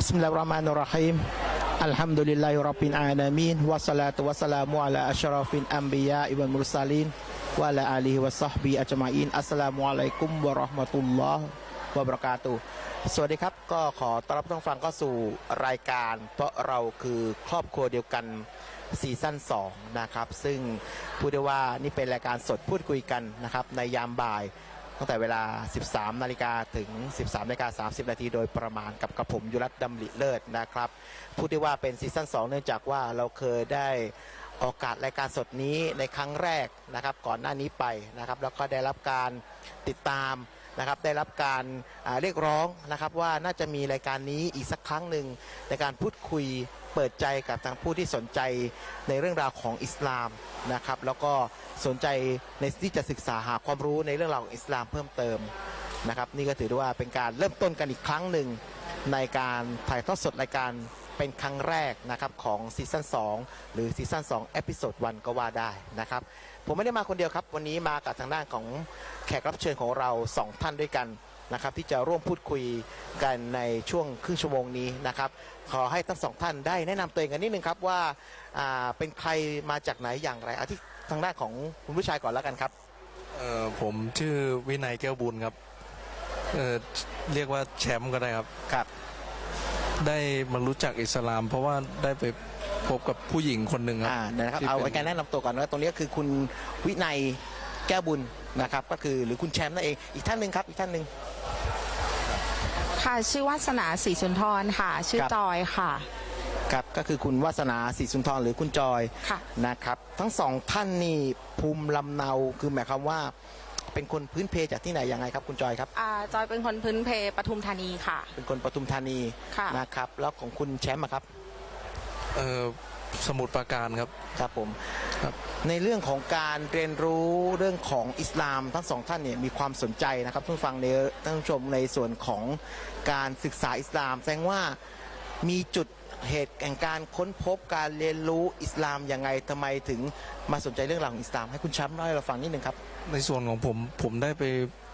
Bismillahirrahmanirrahim. Alhamdulillahirabbil alamin wassalatu wassalamu ala asyrafil anbiya wal mursalin wa ala alihi washabbihi ajmain. Assalamualaikum warahmatullahi wabarakatuh.สวัสดีครับก็ขอต้อนรับท่านผู้ฟังเข้าสู่รายการเพราะเราคือครอบครัวเดียวกันซีซั่น2นะครับซึ่งพูดได้ว่านี่เป็นรายการสดพูดคุยกันนะครับในยามบ่ายตั้งแต่เวลา 13 นาฬิกาถึง 13 นาฬิกา 30 นาทีโดยประมาณกับผมยุรัตน์ดำริเลิศนะครับพูดได้ว่าเป็นซีซั่น2เนื่องจากว่าเราเคยได้โอกาสรายการสดนี้ในครั้งแรกนะครับก่อนหน้านี้ไปนะครับแล้วก็ได้รับการติดตามนะครับได้รับการเรียกร้องนะครับว่าน่าจะมีรายการนี้อีกสักครั้งหนึ่งในการพูดคุยเปิดใจกับทางผู้ที่สนใจในเรื่องราวของอิสลามนะครับแล้วก็สนใจในที่จะศึกษาหาความรู้ในเรื่องราวของอิสลามเพิ่มเติมนะครับนี่ก็ถือว่าเป็นการเริ่มต้นกันอีกครั้งหนึ่งในการถ่ายทอดสดรายการเป็นครั้งแรกนะครับของซีซั่น2หรือซีซั่น2เอพิโซด1ก็ว่าได้นะครับผมไม่ได้มาคนเดียวครับวันนี้มากับทางด้านของแขกรับเชิญของเรา2ท่านด้วยกันนะครับที่จะร่วมพูดคุยกันในช่วงครึ่งชั่วโมงนี้นะครับขอให้ทั้ง2ท่านได้แนะนำตัวเองกันนิดนึงครับว่าเป็นใครมาจากไหนอย่างไรที่ทางด้านของคุณผู้ชายก่อนแล้วกันครับผมชื่อวินัยแก้วบุญครับเรียกว่าแชมป์ก็ได้ครับครับได้มารู้จักอิสลามเพราะว่าได้ไปพบกับผู้หญิงคนหนึ่งครับนะครับเอาไว้การแนะนำตัวก่อนว่าตรงนี้คือคุณวินัยแก้วบุญนะครับก็คือหรือคุณแชมป์นั่นเองอีกท่านหนึ่งครับอีกท่านหนึ่งค่ะชื่อวาสนาศรีสุนทรค่ะชื่อจอยค่ะครับก็คือคุณวาสนาศรีสุนทรหรือคุณจอยนะครับทั้งสองท่านนี่ภูมิลำเนาคือหมายความว่าเป็นคนพื้นเพจากที่ไหนยังไงครับคุณจอยครับจอยเป็นคนพื้นเพปทุมธานีค่ะเป็นคนปทุมธานีนะครับแล้วของคุณแชมป์ครับสมุทรปราการครับครับผมครับในเรื่องของการเรียนรู้เรื่องของอิสลามทั้งสองท่านเนี่ยมีความสนใจนะครับท่านฟังในท่านผู้ชมในส่วนของการศึกษาอิสลามแสดงว่ามีจุดเหตุแห่งการค้นพบการเรียนรู้อิสลามยังไงทำไมถึงมาสนใจเรื่องราวของอิสลามให้คุณแชมป์เล่าให้เราฟังนิดนึงครับในส่วนของผมได้ไป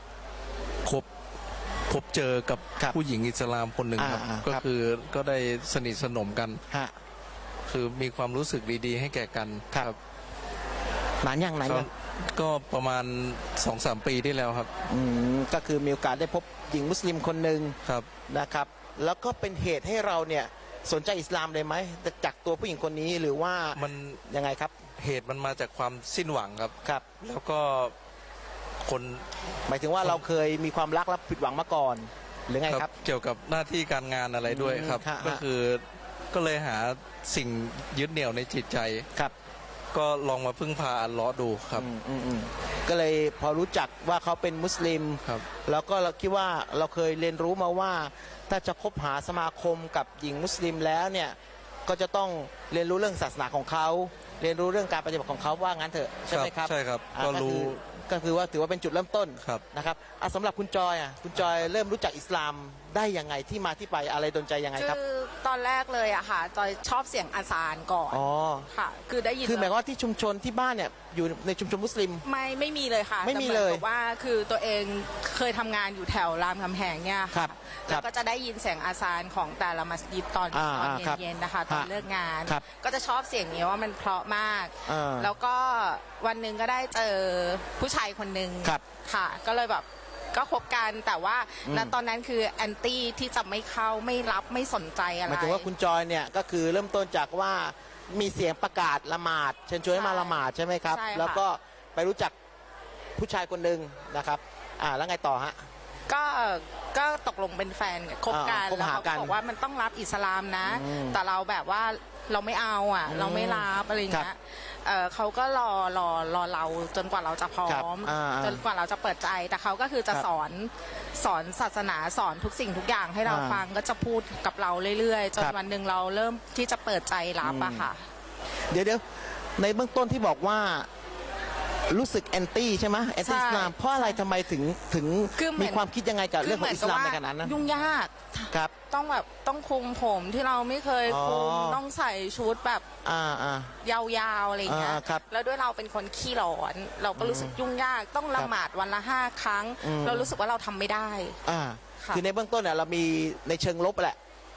พบเจอกับผู้หญิงอิสลามคนหนึ่งครับก็คือก็ได้สนิทสนมกันคือมีความรู้สึกดีๆให้แก่กันครับนานยังก็ประมาณ 2-3 ปีที่แล้วครับก็คือมีโอกาสได้พบหญิงมุสลิมคนหนึ่งครับนะครับแล้วก็เป็นเหตุให้เราเนี่ยสนใจอิสลามเลยไหมจากตัวผู้หญิงคนนี้หรือว่ามันยังไงครับเหตุมันมาจากความสิ้นหวังครับครับแล้วก็คนหมายถึงว่าเราเคยมีความรักแล้วผิดหวังมาก่อนหรือไงครับเกี่ยวกับหน้าที่การงานอะไรด้วยครับก็คือก็เลยหาสิ่งยึดเหนี่ยวในจิตใจครับก็ลองมาพึ่งพาอัลเลาะห์ดูครับก็เลยพอรู้จักว่าเขาเป็นมุสลิมครับแล้วก็เราคิดว่าเราเคยเรียนรู้มาว่าถ้าจะคบหาสมาคมกับหญิงมุสลิมแล้วเนี่ยก็จะต้องเรียนรู้เรื่องศาสนาของเขาเรียนรู้เรื่องการปฏิบัติของเขาว่างั้นเถอะใช่ไหมครับใช่ครับก็รู้ก็คือว่าถือว่าเป็นจุดเริ่มต้นนะครับสำหรับคุณจอยคุณจอยเริ่มรู้จักอิสลามได้ยังไงที่มาที่ไปอะไรดลใจยังไงครับคือตอนแรกเลยอะค่ะจอยชอบเสียงอาซานก่อนค่ะคือได้ยินคือหมายว่าที่ชุมชนที่บ้านเนี่ยอยู่ในชุมชนมุสลิมไม่มีเลยค่ะไม่มีเลยแต่ว่าคือตัวเองเคยทำงานอยู่แถวรามคำแหงเนี่ยค่ะแล้วก็จะได้ยินเสียงอาซานของแต่ละมัสยิดตอนเย็นๆนะคะตอนเลิกงานก็จะชอบเสียงนี้ว่ามันเพราะมากแล้วก็วันหนึ่งก็ได้เจอผู้ชายคนหนึ่งค่ะก็เลยแบบก็คบกันแต่ว่าณตอนนั้นคือแอนตี้ที่จะไม่เข้าไม่รับไม่สนใจอะไรหมายถึงว่าคุณจอยเนี่ยก็คือเริ่มต้นจากว่ามีเสียงประกาศละหมาดเชิญชวนให้มาละหมาดใช่ไหมครับแล้วก็ไปรู้จักผู้ชายคนหนึ่งนะครับแล้วไงต่อฮะก็ตกลงเป็นแฟนคบกันแล้วเขาบอกว่ามันต้องรับอิสลามนะแต่เราแบบว่าเราไม่เอาเราไม่รับอะไรอย่างเงี้ยเขาก็รอเราจนกว่าเราจะพร้อมจนกว่าเราจะเปิดใจแต่เขาก็คือจะสอนศาสนาสอนทุกสิ่งทุกอย่างให้เราฟังก็จะพูดกับเราเรื่อยๆจนวันหนึ่งเราเริ่มที่จะเปิดใจรับอะค่ะเดี๋ยวในเบื้องต้นที่บอกว่ารู้สึกแอนตี้ใช่ไหมแอนตี้อิสลามเพราะอะไรทำไมถึงมีความคิดยังไงกับเรื่องของอิสลามในขณะนั้นยุ่งยากครับต้องคุมผมที่เราไม่เคยคุมต้องใส่ชุดแบบยาวๆอะไรอย่างเงี้ยแล้วด้วยเราเป็นคนขี้ร้อนเราก็รู้สึกยุ่งยากต้องละหมาดวันละ5 ครั้งเรารู้สึกว่าเราทำไม่ได้คือในเบื้องต้นเนี่ยเรามีในเชิงลบแหละ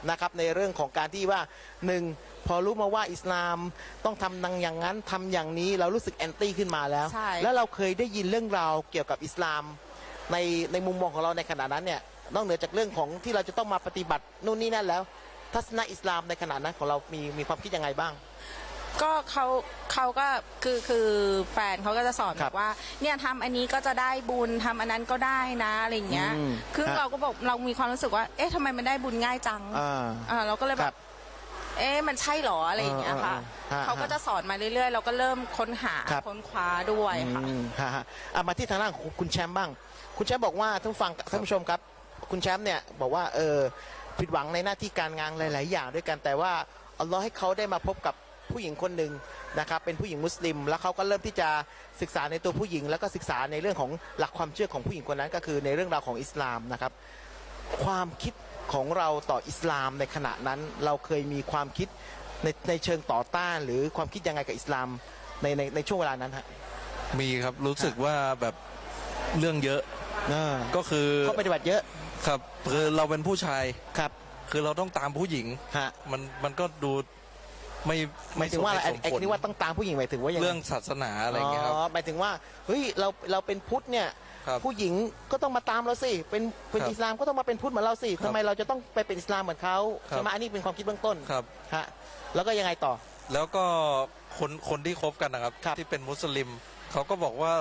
นะครับในเรื่องของการที่ว่าหนึ่งพอรู้มาว่าอิสลามต้องทำอย่างนั้นทำอย่างนี้เรารู้สึกแอนตี้ขึ้นมาแล้วแล้วเราเคยได้ยินเรื่องราวเกี่ยวกับอิสลามในมุมมองของเราในขณะนั้นเนี่ยนอกเหนือจากเรื่องของที่เราจะต้องมาปฏิบัตินู่นนี่นั่นแล้วทัศนะอิสลามในขณะนั้นของเรามีความคิดยังไงบ้างก็เขาก็คือแฟนเขาก็จะสอนแบบว่าเนี่ยทำอันนี้ก็จะได้บุญทำอันนั้นก็ได้นะอะไรอย่างเงี้ยคือเราก็บอกเรามีความรู้สึกว่าเอ๊ะทำไมมันได้บุญง่ายจังเราก็เลยแบบเอ๊ะมันใช่หรออะไรอย่างเงี้ยค่ะเขาก็จะสอนมาเรื่อยๆเราก็เริ่มค้นหาค้นคว้าด้วยค่ะมาที่ทางด้านของคุณแชมป์บ้างคุณแชมป์บอกว่าท่านผู้ชมครับคุณแชมป์เนี่ยบอกว่าผิดหวังในหน้าที่การงานหลายๆอย่างด้วยกันแต่ว่าอัลลอฮ์ให้เขาได้มาพบกับผู้หญิงคนหนึ่งนะครับเป็นผู้หญิงมุสลิมแล้วเขาก็เริ่มที่จะศึกษาในตัวผู้หญิงแล้วก็ศึกษาในเรื่องของหลักความเชื่อของผู้หญิงคนนั้นก็คือในเรื่องราวของอิสลามนะครับความคิดของเราต่ออิสลามในขณะนั้นเราเคยมีความคิดในเชิงต่อต้านหรือความคิดยังไงกับอิสลามในช่วงเวลานั้นฮะมีครับรู้สึกว่าแบบเรื่องเยอะก็คือเขาปฏิบัติเยอะครับคือเราเป็นผู้ชายครับคือเราต้องตามผู้หญิงมันก็ดูหมายถึงว่าไอ้ที่ว่าต้องตามผู้หญิงหมายถึงว่าเรื่องศาสนาอะไรเงี้ยครับหมายถึงว่าเฮ้ยเราเป็นพุทธเนี่ยผู้หญิงก็ต้องมาตามเราสิเป็นอิสลามก็ต้องมาเป็นพุทธเหมือนเราสิทำไมเราจะต้องไปเป็นอิสลามเหมือนเขาใช่ไหมอันนี้เป็นความคิดเบื้องต้นครับฮะแล้วก็ยังไงต่อแล้วก็คนที่คบกันนะครับที่เป็นมุสลิมเขาก็บอกว่า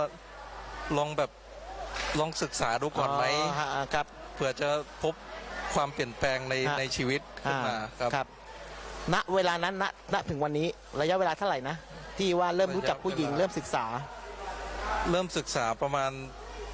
ลองศึกษาดูก่อนไหมครับเผื่อจะพบความเปลี่ยนแปลงในชีวิตขึ้นมาครับณเวลานั้นณถึงวันนี้ระยะเวลาเท่าไหร่นะที่ว่าเริ่มรู้จักผู้หญิงเริ่มศึกษาประมาณ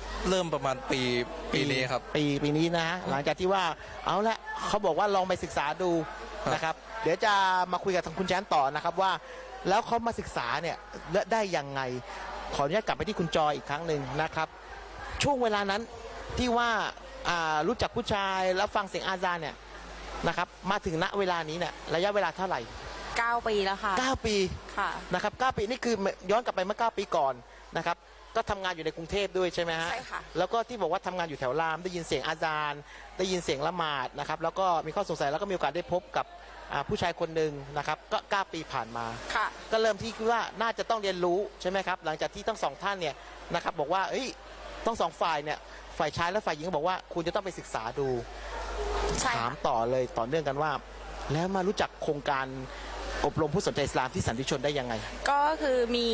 ปีนี้ครับปีนี้นะหลังจากที่ว่าเอาละเขาบอกว่าลองไปศึกษาดูนะครับเดี๋ยวจะมาคุยกับทางคุณแชมป์ต่อนะครับว่าแล้วเขามาศึกษาเนี่ยได้ยังไงขออนุญาตกลับไปที่คุณจอยอีกครั้งหนึ่งนะครับช่วงเวลานั้นที่ว่ารู้จักผู้ชายแล้วฟังเสียงอาซานเนี่ยนะครับมาถึงณเวลานี้เนี่ยระยะเวลาเท่าไหร่ 9 ปีแล้วค่ะ 9 ปีค่ะนะครับ9 ปีนี่คือย้อนกลับไปเมื่อ9 ปีก่อนนะครับก็ทำงานอยู่ในกรุงเทพด้วยใช่ไหมฮะใช่ค่ะแล้วก็ที่บอกว่าทำงานอยู่แถวรามได้ยินเสียงอาซานได้ยินเสียงละหมาดนะครับแล้วก็มีข้อสงสัยแล้วก็มีโอกาสได้พบกับผู้ชายคนหนึ่งนะครับก็9 ปีผ่านมาค่ะก็เริ่มที่คิดว่าน่าจะต้องเรียนรู้ใช่ไหมครับหลังจากที่ทั้งสองท่านเนี่ยนะครับบอกว่าต้องสองฝ่ายเนี่ยฝ่ายชายและฝ่ายหญิงบอกว่าคุณจะต้องไปศึกษาดูถามต่อเลยต่อเนื่องกันว่าแล้วมารู้จักโครงการอบรมผู้สนใจอิสลามที่สันติชนได้ยังไงก็คือมี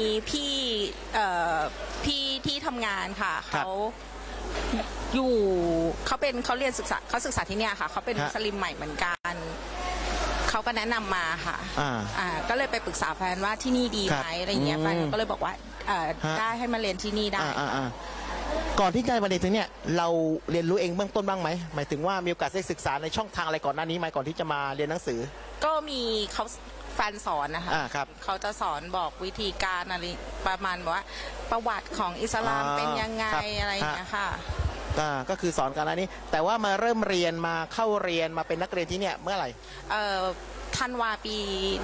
พี่ที่ทำงานค่ะเขาเรียนศึกษาที่เนี่ยค่ะเขาเป็นมุสลิมใหม่เหมือนกันเขาก็แนะนำมาค่ะก็เลยไปปรึกษาแฟนว่าที่นี่ดีไหมอะไรเงี้ยแฟนก็เลยบอกว่าได้ให้มาเรียนที่นี่ได้ก่อนที่จะมาเรียนถึงเนี่ยเราเรียนรู้เองเบื้องต้นบ้างไหมหมายถึงว่ามีโอกาสได้ศึกษาในช่องทางอะไรก่อนหน้านี้ไหมก่อนที่จะมาเรียนหนังสือก็มีเขาแฟนสอนนะคะเขาจะสอนบอกวิธีการอะไรประมาณว่าประวัติของอิสลามเป็นยังไงอะไรอย่างเงี้ยค่ะก็คือสอนกันแล้วนี้แต่ว่ามาเริ่มเรียนมาเข้าเรียนมาเป็นนักเรียนที่เนี่ยเมื่อไหร่ธันวาปี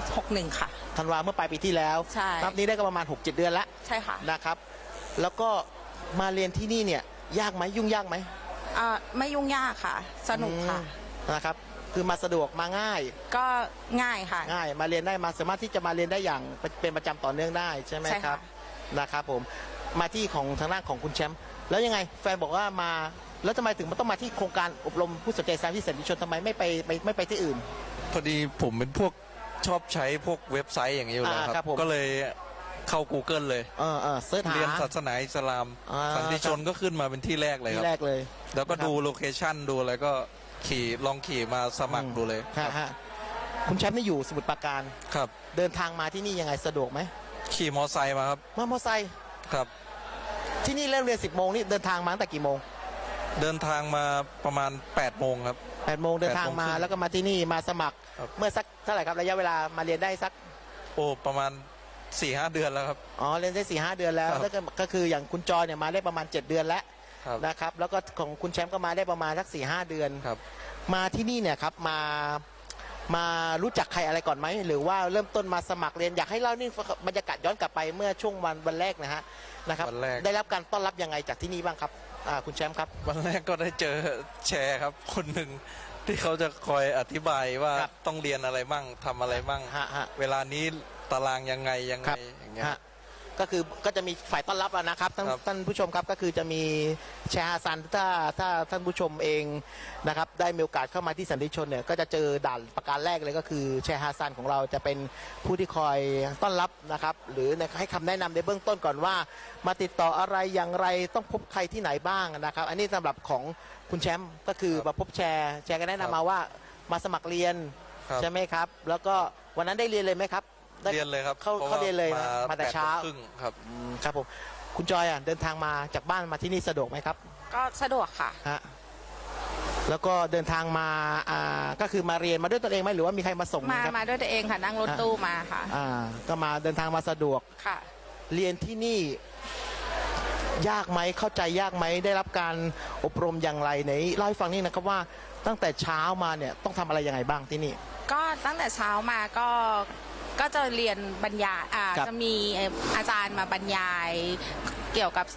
61ค่ะธันวาเมื่อปลายปีที่แล้วใช่นับนี้ได้ก็ประมาณ 6-7 เดือนแล้วใช่ค่ะนะครับแล้วก็มาเรียนที่นี่เนี่ยยากไหมยุ่งยากไหมไม่ยุ่งยากค่ะสนุกค่ะนะครับคือมาสะดวกมาง่ายก็ง่ายค่ะง่ายมาเรียนได้มาสามารถที่จะมาเรียนได้อย่างเป็นประจำต่อเนื่องได้ใช่ไหมครับนะครับผมมาที่ของทางด้านของคุณแชมป์แล้วยังไงแฟนบอกว่ามาแล้วทำไมถึงมันต้องมาที่โครงการอบรมผู้สนใจอิสลามที่สันติชนทำไมไม่ไปที่อื่นพอดีผมเป็นพวกชอบใช้พวกเว็บไซต์อย่างนี้อยู่แล้วครับก็เลยเข้า Google เลยเสิร์ชหาเรียนศาสนาอิสลามสันติชนก็ขึ้นมาเป็นที่แรกเลยครับที่แรกเลยแล้วก็ดูโลเคชั่นดูอะไรก็ลองขี่มาสมัครดูเลยคุณแชมป์นี่อยู่สมุทรปราการครับเดินทางมาที่นี่ยังไงสะดวกไหมขี่มอไซค์มาครับมอไซค์ครับที่นี่เริ่มเรียน10 โมงนี่เดินทางมาตั้งแต่กี่โมงเดินทางมาประมาณ8 โมงครับ 8 โมงเดินทางมาแล้วก็มาที่นี่มาสมัครเมื่อสักเท่าไหร่ครับระยะเวลามาเรียนได้สักประมาณ4-5 เดือนแล้วครับเรียนได้4-5 เดือนแล้วก็คืออย่างคุณจอเนี่ยมาได้ประมาณ7 เดือนแล้วนะครับแล้วก็ของคุณแชมป์ก็มาได้ประมาณสัก4-5 เดือนมาที่นี่เนี่ยครับมารู้จักใครอะไรก่อนไหมหรือว่าเริ่มต้นมาสมัครเรียนอยากให้เล่านี่บรรยากาศย้อนกลับไปเมื่อช่วงวันแรกนะครับได้รับการต้อนรับยังไงจากที่นี่บ้างครับคุณแชมป์ครับวันแรกก็ได้เจอแชร์ครับคนหนึ่งที่เขาจะคอยอธิบายว่าต้องเรียนอะไรบ้างทำอะไรบ้างเวลานี้ตารางยังไงอย่างเงี้ยก็คือก็จะมีฝ่ายต้อนรับนะครับท่านผู้ชมครับก็คือจะมีแชร์ฮาซันถ้าท่านผู้ชมเองนะครับได้มีโอกาสเข้ามาที่สันติชนเนี่ยก็จะเจอด่านประการแรกเลยก็คือแชร์ฮาซันของเราจะเป็นผู้ที่คอยต้อนรับนะครับหรือให้คำแนะนำในเบื้องต้นก่อนว่ามาติดต่ออะไรอย่างไรต้องพบใครที่ไหนบ้างนะครับอันนี้สำหรับของคุณแชมป์ก็คือมาพบแชร์ก็แนะนำมาว่ามาสมัครเรียนใช่ไหมครับแล้วก็วันนั้นได้เรียนเลยไหมครับเรียนเลยครับเขาเรียนเลยมาแต่เช้าครับครับผมคุณจอยเดินทางมาจากบ้านมาที่นี่สะดวกไหมครับก็สะดวกค่ะแล้วก็เดินทางมาก็คือมาเรียนมาด้วยตัวเองไหมหรือว่ามีใครมาส่งมาด้วยตัวเองค่ะนั่งรถตู้มาค่ะก็มาเดินทางมาสะดวกค่ะเรียนที่นี่ยากไหมเข้าใจยากไหมได้รับการอบรมอย่างไรไหนเล่าให้ฟังนี่นะครับว่าตั้งแต่เช้ามาเนี่ยต้องทำอะไรยังไงบ้างที่นี่ก็ตั้งแต่เช้ามาก็จะเรียนบรรยายจะมีอาจารย์มาบรรยายเกี่ยวกับ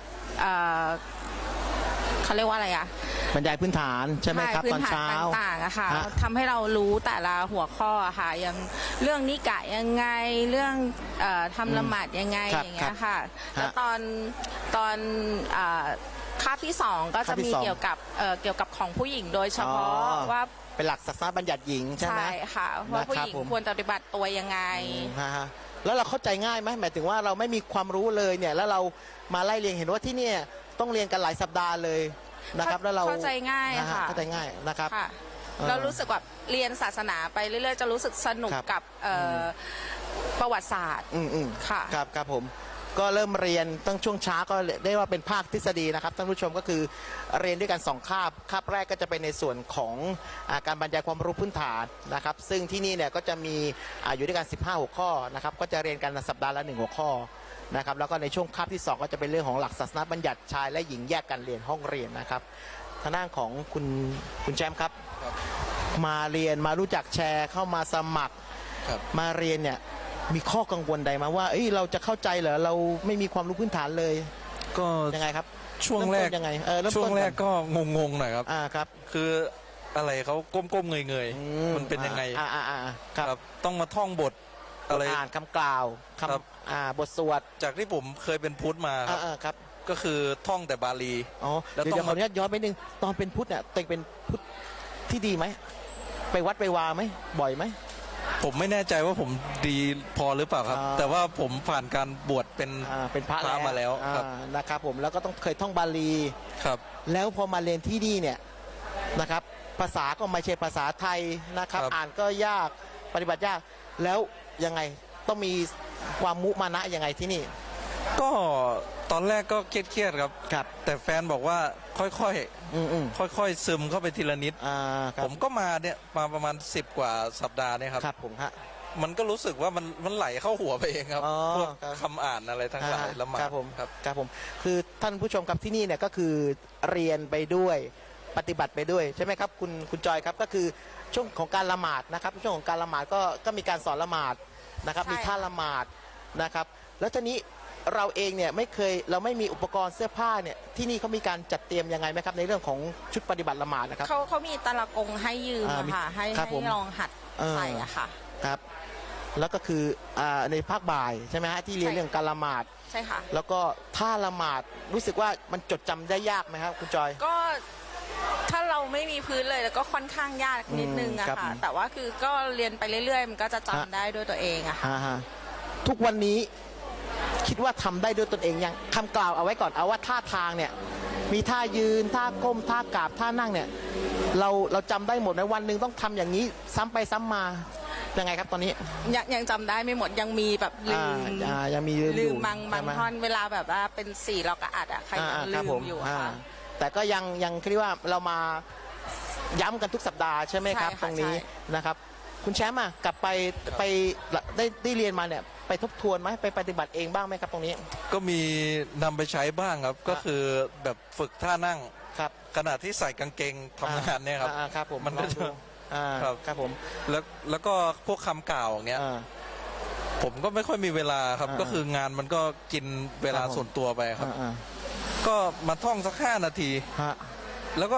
เขาเรียกว่าอะไรบรรยายพื้นฐานใช่ไหมครับตอนเช้าต่างๆอะค่ะทำให้เรารู้แต่ละหัวข้อค่ะอย่างเรื่องนิกายยังไงเรื่องทำละหมาดยังไงอย่างเงี้ยค่ะแล้วตอนคาบที่2ก็จะมีเกี่ยวกับของผู้หญิงโดยเฉพาะว่าเป็นหลักศาสนาบัญญัติหญิงใช่ไหมใช่ค่ะว่าผู้หญิงควรปฏิบัติตัวยังไงแล้วเราเข้าใจง่ายไหมหมายถึงว่าเราไม่มีความรู้เลยเนี่ยแล้วเรามาไล่เรียนเห็นว่าที่นี่ต้องเรียนกันหลายสัปดาห์เลยนะครับแล้วเราเข้าใจง่ายค่ะเข้าใจง่ายนะครับเรารู้สึกว่าเรียนศาสนาไปเรื่อยๆจะรู้สึกสนุกกับประวัติศาสตร์ค่ะครับผมก็เริ่มเรียนตั้งช่วงเช้าก็ได้ว่าเป็นภาคทฤษฎีนะครับท่านผู้ชมก็คือเรียนด้วยกัน2คาบแรกก็จะเป็นในส่วนของการบรรยายความรู้พื้นฐานนะครับซึ่งที่นี่เนี่ยก็จะมีอยู่ด้วยกัน15หัวข้อนะครับก็จะเรียนกันสัปดาห์ละ1หัวข้อนะครับแล้วก็ในช่วงคาบที่2ก็จะเป็นเรื่องของหลักศาสนาบัญญัติชายและหญิงแยกกันเรียนห้องเรียนนะครับทางด้านของคุณแชมป์ครับมาเรียนมารู้จักแชร์เข้ามาสมัครมาเรียนเนี่ยมีข้อกังวลใดมาว่าเราจะเข้าใจเหรอเราไม่มีความรู้พื้นฐานเลยก็ยังไงครับช่วงแรกยังไงช่วงแรกก็งงๆหน่อยครับครับคืออะไรเขาก้มๆเงยๆมันเป็นยังไงครับต้องมาท่องบทอะไรอ่านคำกล่าวคำบทสวดจากที่ผมเคยเป็นพุทธมาครับก็คือท่องแต่บาลีแล้วต้องขออนุญาตย้อนไปนึงตอนเป็นพุทธเนี่ยตัวเองเป็นพุทธที่ดีไหมไปวัดไปวาไหมบ่อยไหมผมไม่แน่ใจว่าผมดีพอหรือเปล่าครับแต่ว่าผมผ่านการบวชเป็นพระมาแล้วนะครับผมแล้วก็ต้องเคยท่องบาลีครับแล้วพอมาเรียนที่นี่เนี่ยนะครับภาษาก็ไม่ใช่ภาษาไทยนะครับอ่านก็ยากปฏิบัติยากแล้วยังไงต้องมีความมุมานะยังไงที่นี่ก็ตอนแรกก็เครียดครับแต่แฟนบอกว่าค่อยๆซึมเข้าไปทีละนิดผมก็มาเนี่ยมาประมาณ10กว่าสัปดาห์เนี่ยครับผมมันก็รู้สึกว่ามันไหลเข้าหัวไปเองครับพวกคำอ่านอะไรทั้งหลายละหมาดครับผมคือท่านผู้ชมครับที่นี่เนี่ยก็คือเรียนไปด้วยปฏิบัติไปด้วยใช่ไหมครับคุณจอยครับก็คือช่วงของการละหมาดนะครับช่วงของการละหมาดก็มีการสอนละหมาดนะครับมีท่าละหมาดนะครับแล้วทีนี้เราเองเนี่ยเราไม่มีอุปกรณ์เสื้อผ้าเนี่ยที่นี่เขามีการจัดเตรียมยังไงไหมครับในเรื่องของชุดปฏิบัติละหมาดนะครับเขามีตะละกงให้ยืมค่ะให้ลองหัดใส่อะค่ะครับแล้วก็คือในภาคบ่ายใช่ไหมฮะที่เรียนเรื่องการละหมาดใช่ค่ะแล้วก็ท่าละหมาดรู้สึกว่ามันจดจำได้ยากไหมครับคุณจอยก็ถ้าเราไม่มีพื้นเลยแล้วก็ค่อนข้างยากนิดนึงอะค่ะแต่ว่าคือก็เรียนไปเรื่อยๆมันก็จะจำได้ด้วยตัวเองอะค่ะทุกวันนี้คิดว่าทำได้ด้วยตนเองยังคำกล่าวเอาไว้ก่อนเอาว่าท่าทางเนี่ยมีท่ายืนท่าก้มท่ากราบท่านั่งเนี่ยเราจำได้หมดในวันหนึ่งต้องทำอย่างนี้ซ้ำไปซ้ำมายังไงครับตอนนี้ยังจำได้ไม่หมดยังมีแบบลืมยังมีลืมบางท่อนเวลาแบบว่าเป็น4เราก็อัดอะใครยังลืมอยู่ค่ะแต่ก็ยังคิดว่าเรามาย้ำกันทุกสัปดาห์ใช่ไหมครับตรงนี้นะครับคุณแชมป์กลับไปได้เรียนมาเนี่ยไปทบทวนไหมไปปฏิบัติเองบ้างไหมครับตรงนี้ก็มีนำไปใช้บ้างครับก็คือแบบฝึกท่านั่งครับขณะที่ใส่กางเกงทำงานเนี่ยครับครับผมมันก็จะครับผมแล้วก็พวกคำกล่าวอย่างเงี้ยผมก็ไม่ค่อยมีเวลาครับก็คืองานมันก็กินเวลาส่วนตัวไปครับก็มาท่องสัก5 นาทีแล้วก็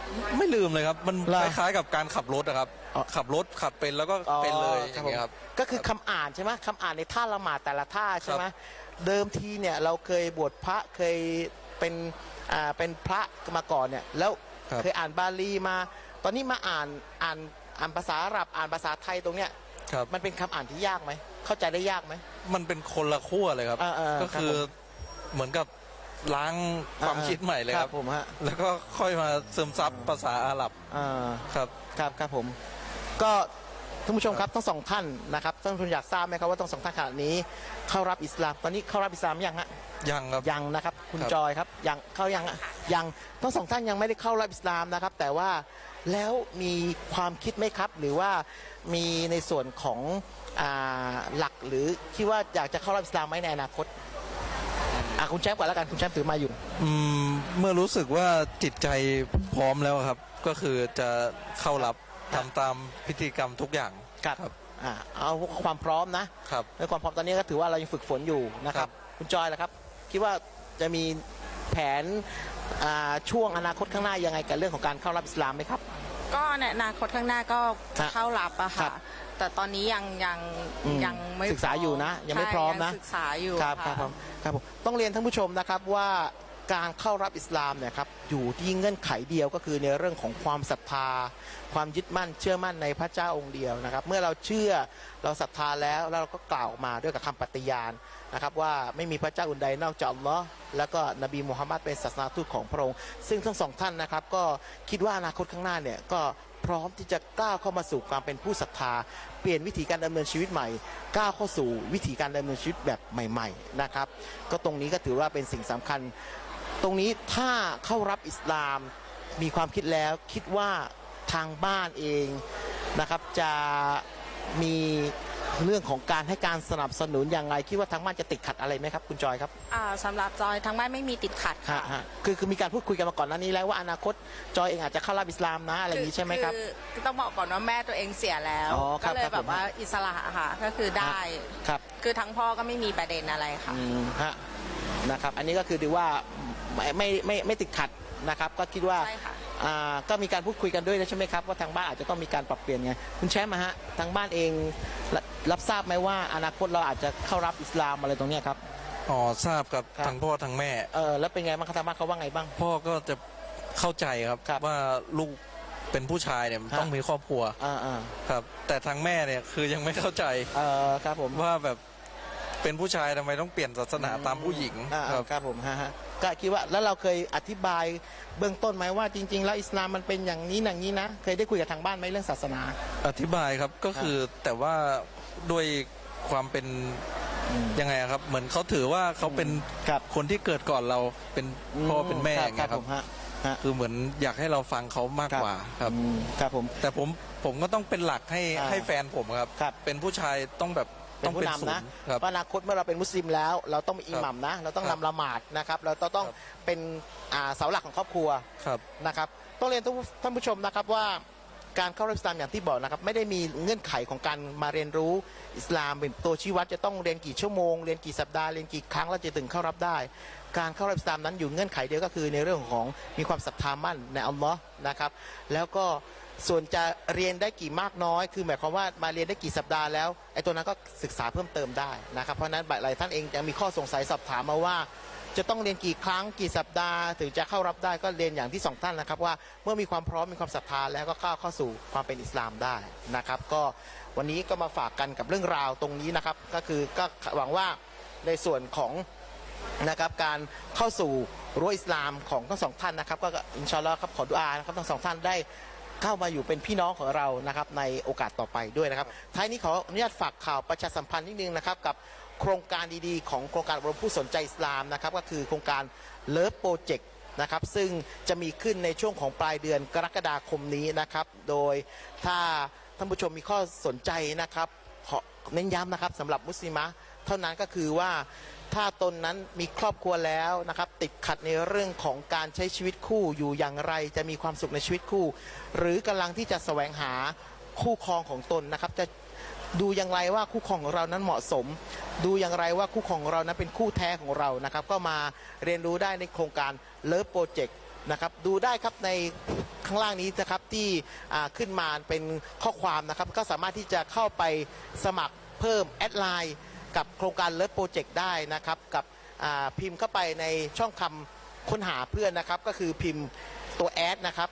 ไม่ลืมเลยครับมันคล้ายๆกับการขับรถนะครับขับรถขับเป็นแล้วก็เป็นเลยอย่างเงี้ยครับก็คือคำอ่านใช่ไหมคำอ่านในท่าละหมาดแต่ละท่าใช่ไหมเดิมทีเนี่ยเราเคยบวชพระเคยเป็นพระมาก่อนเนี่ยแล้วเคยอ่านบาลีมาตอนนี้มาอ่านภาษาอาหรับอ่านภาษาไทยตรงเนี้ยมันเป็นคำอ่านที่ยากไหมเข้าใจได้ยากไหมมันเป็นคนละขั้วเลยครับก็คือเหมือนกับล้างความคิดใหม่เลยครับผมฮะแล้วก็ค่อยมาซึมซับภาษาอาหรับครับผมก็ท่านผู้ชมครับทั้งสองท่านนะครับท่านผู้ชมอยากทราบไหมครับว่าทั้งสองท่านขณะนี้เข้ารับอิสลามตอนนี้เข้ารับอิสลามยังฮะยังครับยังนะครับคุณจอยครับยังเข้ายังทั้งสองท่านยังไม่ได้เข้ารับอิสลามนะครับแต่ว่าแล้วมีความคิดไหมครับหรือว่ามีในส่วนของหลักหรือคิดว่าอยากจะเข้ารับอิสลามไหมในอนาคตคุณแชมป์ก่อนแล้วกันคุณแชมป์ถือมาอยู่เมื่อรู้สึกว่าจิตใจพร้อมแล้วครับก็คือจะเข้ารับทำตามพิธีกรรมทุกอย่างครับเอาความพร้อมนะครับในความพร้อมตอนนี้ก็ถือว่าเรายังฝึกฝนอยู่นะครับคุณจอยล่ะครับคิดว่าจะมีแผนช่วงอนาคตข้างหน้ายังไงกับเรื่องของการเข้ารับอิสลามไหมครับก็ในอนาคตข้างหน้าก็เข้ารับอะค่ะแต่ตอนนี้ยังไม่ศึกษาอยู่นะยังไม่พร้อมนะศึกษาอยู่ครับผมต้องเรียนท่านผู้ชมนะครับว่าการเข้ารับอิสลามเนี่ยครับอยู่ที่เงื่อนไขเดียวก็คือในเรื่องของความศรัทธาความยึดมั่นเชื่อมั่นในพระเจ้าองค์เดียวนะครับเมื่อเราเชื่อเราศรัทธาแล้วเราก็กล่าวมาด้วยกับคำปฏิญาณนะครับว่าไม่มีพระเจ้าอื่นใดนอกจากอัลลอฮ์แล้วก็นบีมุฮัมมัดเป็นศาสนาทูตของพระองค์ซึ่งทั้งสองท่านนะครับก็คิดว่าอนาคตข้างหน้าเนี่ยก็พร้อมที่จะก้าวเข้ามาสู่ความเป็นผู้ศรัทธาเปลี่ยนวิธีการดำเนินชีวิตใหม่ก้าวเข้าสู่วิธีการดำเนินชีวิตแบบใหม่ๆนะครับก็ตรงนี้ก็ถือว่าเป็นสิ่งสำคัญตรงนี้ถ้าเข้ารับอิสลามมีความคิดแล้วคิดว่าทางบ้านเองนะครับจะมีเรื่องของการให้การสนับสนุนอย่างไรคิดว่าทางบ้านจะติดขัดอะไรไหมครับคุณจอยครับสำหรับจอยทางบ้านไม่มีติดขัดค่ะคือมีการพูดคุยกันมาก่อนหน้านี้แล้วว่าอนาคตจอยเองอาจจะเข้ารับอิสลามนะอะไรอย่างนี้ใช่ไหมครับคือต้องบอกก่อนว่าแม่ตัวเองเสียแล้วก็เลยแบบว่าอิสระค่ะก็คือได้คือทั้งพ่อก็ไม่มีประเด็นอะไรค่ะนะครับอันนี้ก็คือดูว่าไม่ติดขัดนะครับก็คิดว่าก็มีการพูดคุยกันด้วยนะใช่ไหมครับว่าทางบ้านอาจจะต้องมีการปรับเปลี่ยนไงคุณแชมป์ฮะทางบ้านเองรับทราบไหมว่าอนาคตเราอาจจะเข้ารับอิสลามอะไรตรงนี้ครับทราบครับทางพ่อทางแม่แล้วเป็นไงบ้างทางบ้านเขาว่าไงบ้างพ่อก็จะเข้าใจครับว่าลูกเป็นผู้ชายเนี่ยต้องมีครอบครัวครับแต่ทางแม่เนี่ยคือยังไม่เข้าใจครับผมว่าแบบเป็นผู้ชายทำไมต้องเปลี่ยนศาสนาตามผู้หญิงครับผมก็คิดว่าแล้วเราเคยอธิบายเบื้องต้นไหมว่าจริงๆแล้วอิสลามมันเป็นอย่างนี้อย่างนี้นะเคยได้คุยกับทางบ้านไหมเรื่องศาสนาอธิบายครับก็คือแต่ว่าด้วยความเป็นยังไงครับเหมือนเขาถือว่าเขาเป็นคนที่เกิดก่อนเราเป็นพ่อเป็นแม่ไงครับคือเหมือนอยากให้เราฟังเขามากกว่าครับผมแต่ผมก็ต้องเป็นหลักให้แฟนผมครับเป็นผู้ชายต้องแบบเป็นผู้นำนะอนาคตเมื่อเราเป็นมุสลิมแล้วเราต้องมีอิหมัมนะเราต้องนำละหมาดนะครับเราต้องเป็นเสาหลักของครอบครัวนะครับต้องเรียนท่านผู้ชมนะครับว่าการเข้ารับอิสลามอย่างที่บอกนะครับไม่ได้มีเงื่อนไขของการมาเรียนรู้อิสลามเป็นตัวชี้วัดจะต้องเรียนกี่ชั่วโมงเรียนกี่สัปดาห์เรียนกี่ครั้งแล้วจะถึงเข้ารับได้การเข้ารับอิสลามนั้นอยู่เงื่อนไขเดียวก็คือในเรื่องของมีความศรัทธามั่นในอัลลอฮ์นะครับแล้วก็ส่วนจะเรียนได้กี่มากน้อยคือหมายความว่ามาเรียนได้กี่สัปดาห์แล้วไอ้ตัวนั้นก็ศึกษาเพิ่มเติมได้นะครับเพราะนั้นหลายท่านเองยังมีข้อสงสัยสอบถามมาว่าจะต้องเรียนกี่ครั้งกี่สัปดาห์ถึงจะเข้ารับได้ก็เรียนอย่างที่2ท่านนะครับว่าเมื่อมีความพร้อมมีความศรัทธาแล้วก็เข้าสู่ความเป็นอิสลามได้นะครับก็วันนี้ก็มาฝากกันกับเรื่องราวตรงนี้นะครับก็คือก็หวังว่าในส่วนของนะครับการเข้าสู่รั้วอิสลามของทั้ง2ท่านนะครับก็อินชาอัลลอฮ์ครับขอดุอานะครับทั้ง2ท่านได้เข้ามาอยู่เป็นพี่น้องของเรานะครับในโอกาสต่อไปด้วยนะครับท้ายนี้ขออนุญาตฝากข่าวประชาสัมพันธ์นิดนึงนะครับกับโครงการดีๆของโครงการอบรมผู้สนใจอิสลามนะครับก็คือโครงการเลิฟโปรเจกต์นะครับซึ่งจะมีขึ้นในช่วงของปลายเดือนกรกฎาคมนี้นะครับโดยถ้าท่านผู้ชมมีข้อสนใจนะครับขอเน้นย้ำนะครับสำหรับมุสลิมะเท่านั้นก็คือว่าถ้าตนนั้นมีครอบครัวแล้วนะครับติดขัดในเรื่องของการใช้ชีวิตคู่อยู่อย่างไรจะมีความสุขในชีวิตคู่หรือกำลังที่จะแสวงหาคู่ครองของตนนะครับจะดูอย่างไรว่าคู่ครองของเรานั้นเหมาะสมดูอย่างไรว่าคู่ครองของเรานั้นเป็นคู่แท้ของเรานะครับก็มาเรียนรู้ได้ในโครงการเลิฟโปรเจกต์นะครับดูได้ครับในข้างล่างนี้นะครับที่ขึ้นมาเป็นข้อความนะครับก็สามารถที่จะเข้าไปสมัครเพิ่มแอดไลน์กับโครงการเลิฟโปรเจกต์ได้นะครับกับพิมพ์เข้าไปในช่องคำค้นหาเพื่อนนะครับก็คือพิมพ์ตัวแอดนะครับ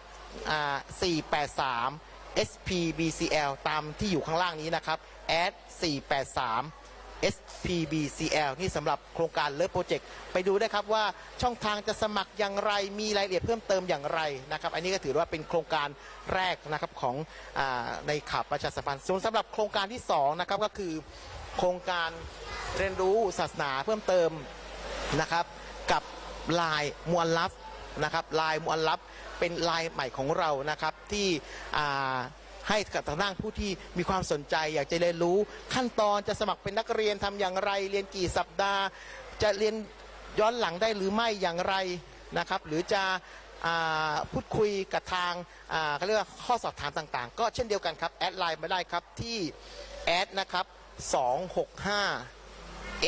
483 SPBCL ตามที่อยู่ข้างล่างนี้นะครับแอด483 SPBCL นี่สำหรับโครงการเลิฟโปรเจกต์ไปดูได้ครับว่าช่องทางจะสมัครอย่างไรมีรายละเอียดเพิ่มเติมอย่างไรนะครับอันนี้ก็ถือว่าเป็นโครงการแรกนะครับของในข่าวประชาสัมพันธ์ส่วนสำหรับโครงการที่2นะครับก็คือโครงการเรียนรู้ศาสนาเพิ่มเติมนะครับกับลายมวลลับนะครับลายมวลลับเป็นลายใหม่ของเรานะครับที่ให้กับทางด้านผู้ที่มีความสนใจอยากจะเรียนรู้ขั้นตอนจะสมัครเป็นนักเรียนทำอย่างไรเรียนกี่สัปดาห์จะเรียนย้อนหลังได้หรือไม่อย่างไรนะครับหรือจะพูดคุยกับทางเขาเรียกว่าข้อสอบถามต่างๆก็เช่นเดียวกันครับแอดไลน์มาได้ครับที่แอดนะครับ265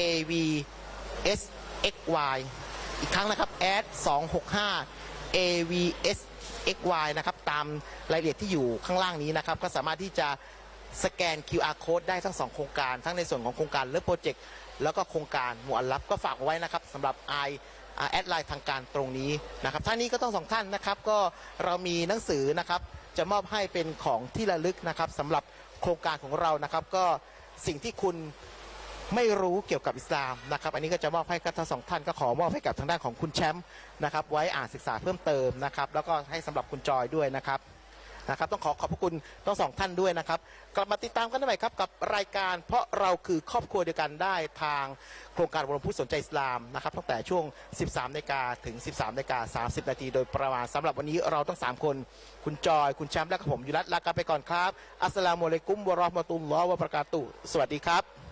AVSXY อีกครั้งนะครับแอด265 AVSXY นะครับตามรายละเอียดที่อยู่ข้างล่างนี้นะครับก็สามารถที่จะสแกน QR Code ได้ทั้ง2โครงการทั้งในส่วนของโครงการเลิฟโปรเจกต์แล้วก็โครงการมุอัลลับก็ฝากไว้นะครับสำหรับแอดไลน์ทางการตรงนี้นะครับท่านนี้ก็ต้อง2ท่านนะครับก็เรามีหนังสือนะครับจะมอบให้เป็นของที่ระลึกนะครับสำหรับโครงการของเรานะครับก็สิ่งที่คุณไม่รู้เกี่ยวกับอิสลามนะครับอันนี้ก็จะมอบให้กับทั้ง2ท่านก็ขอมอบให้กับทางด้านของคุณแชมป์นะครับไว้อ่านศึกษาเพิ่มเติมนะครับแล้วก็ให้สำหรับคุณจอยด้วยนะครับต้องขอบพระคุณทั้ง2ท่านด้วยนะครับกลับมาติดตามกันได้ใหม่ครับกับรายการเพราะเราคือครอบครัวเดียวกันได้ทางโครงการอบรมผู้สนใจอิสลามนะครับตั้งแต่ช่วง 13 นาฬิกาถึง 13 นาฬิกา 30 นาทีโดยประมาณสำหรับวันนี้เราทั้ง3คนคุณจอยคุณแชมป์และผมยุรัตน์ลากันไปก่อนครับอัสสลามุอะลัยกุมวะเราะห์มะตุลลอฮ์วะบะเราะกาตุฮ์สวัสดีครับ